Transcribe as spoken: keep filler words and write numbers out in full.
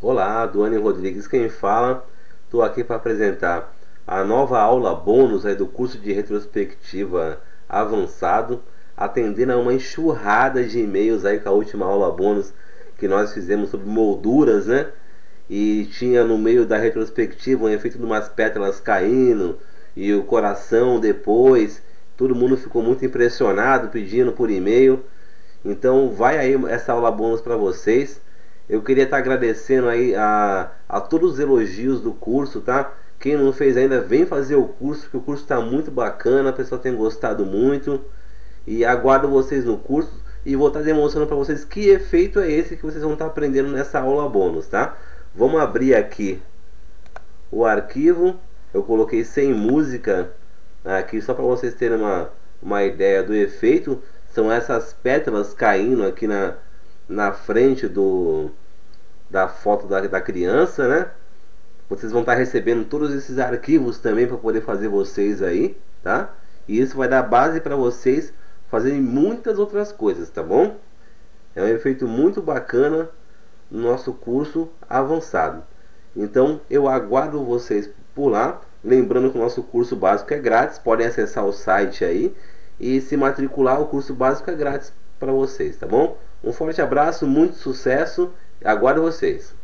Olá, Duane Rodrigues quem fala. Estou aqui para apresentar a nova aula bônus aí do curso de retrospectiva avançado, atendendo a uma enxurrada de e-mails aí com a última aula bônus que nós fizemos sobre molduras, né? E tinha no meio da retrospectiva um efeito de umas pétalas caindo e o coração depois. Todo mundo ficou muito impressionado pedindo por e-mail. Então vai aí essa aula bônus para vocês. Eu queria estar agradecendo aí a, a todos os elogios do curso, tá? Quem não fez ainda, vem fazer o curso, porque o curso está muito bacana, a pessoa tem gostado muito. E aguardo vocês no curso e vou estar demonstrando para vocês que efeito é esse que vocês vão estar aprendendo nessa aula bônus, tá? Vamos abrir aqui o arquivo. Eu coloquei sem música aqui só para vocês terem uma, uma ideia do efeito. São essas pétalas caindo aqui na, na frente do, da foto da, da criança, né? Vocês vão estar recebendo todos esses arquivos também para poder fazer vocês aí, tá? E isso vai dar base para vocês fazerem muitas outras coisas, tá bom? É um efeito muito bacana no nosso curso avançado. Então eu aguardo vocês por lá. Lembrando que o nosso curso básico é grátis, podem acessar o site aí e se matricular. O curso básico é grátis para vocês, tá bom? Um forte abraço, muito sucesso, aguardo vocês.